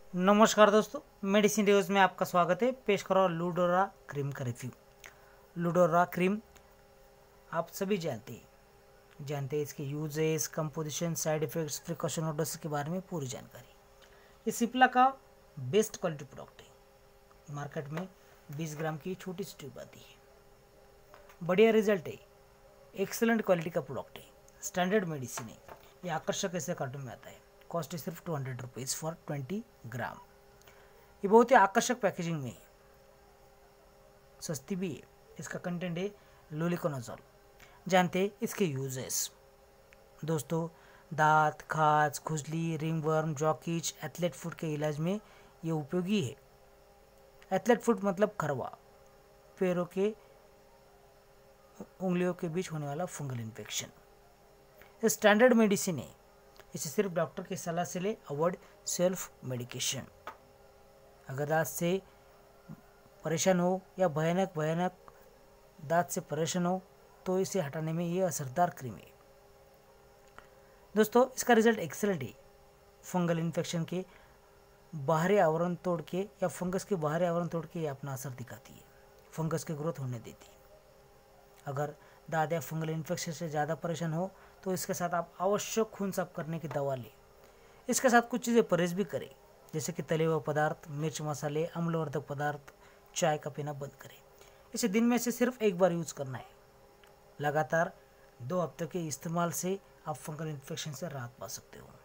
नमस्कार दोस्तों, medicine reviews में आपका स्वागत है। पेश करो लूडोरा क्रीम का रिव्यू। लूडोरा क्रीम आप सभी जानते हैं इसके uses, composition, side effects, precaution और डोसेज के बारे में पूरी जानकारी। ये सिप्ला का बेस्ट क्वालिटी प्रोडक्ट है। मार्केट में 20 ग्राम की छोटी सी ट्यूब आती है। बढ़िया रिजल्ट है, एक्सेलेंट क्वालिटी का प्रोडक्ट है, स्टैंडर्ड मेडिसिन है। ये आकर्षक ऐसे कार्टून में आता है। कॉस्ट है सिर्फ 200 रुपीज़ फॉर 20 ग्राम। ये बहुत ही आकर्षक पैकेजिंग में है, सस्ती भी है। इसका कंटेंट है लुलिकोनाजोल। जानते हैं इसके यूजेस। दोस्तों, दांत, खाज, खुजली, रिंगवर्म, जॉकिच, एथलेट फुट के इलाज में ये उपयोगी है। एथलेट फुट मतलब खरवा, पैरों के उंगलियों के बीच होने वाला फंगल इन्फेक्शन। ये स्टैंडर्ड मेडिसिन है। इसे सिर्फ डॉक्टर की सलाह से ले, अवॉइड सेल्फ मेडिकेशन। अगर दांत से परेशान हो या भयानक दांत से परेशान हो तो इसे हटाने में ये असरदार क्रीम है। दोस्तों, इसका रिजल्ट एक्सेलेंट है। फंगल इन्फेक्शन के बाहरी आवरण तोड़ के या फंगस के बाहरी आवरण तोड़ के ये अपना असर दिखाती है, फंगस की ग्रोथ होने देती है। अगर दांत या फंगल इन्फेक्शन से ज़्यादा परेशान हो तो इसके साथ आप आवश्यक खून साफ करने की दवा लें। इसके साथ कुछ चीज़ें परहेज भी करें, जैसे कि तले हुए पदार्थ, मिर्च मसाले, अम्लवर्धक पदार्थ, चाय का पीना बंद करें। इसे दिन में से सिर्फ एक बार यूज़ करना है। लगातार 2 हफ्ते के इस्तेमाल से आप फंगल इन्फेक्शन से राहत पा सकते हो।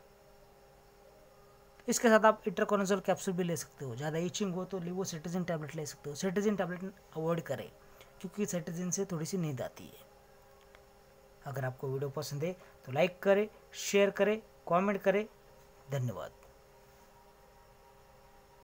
इसके साथ आप इट्राकोनाजोल कैप्सूल भी ले सकते हो। ज़्यादा इचिंग हो तो लिवोसिट्राजिन टैबलेट ले सकते हो। सिट्राजिन टैबलेट अवॉइड करें क्योंकि सिट्राजिन से थोड़ी सी नींद आती है। अगर आपको वीडियो पसंद है तो लाइक करें, शेयर करें, कमेंट करें। धन्यवाद।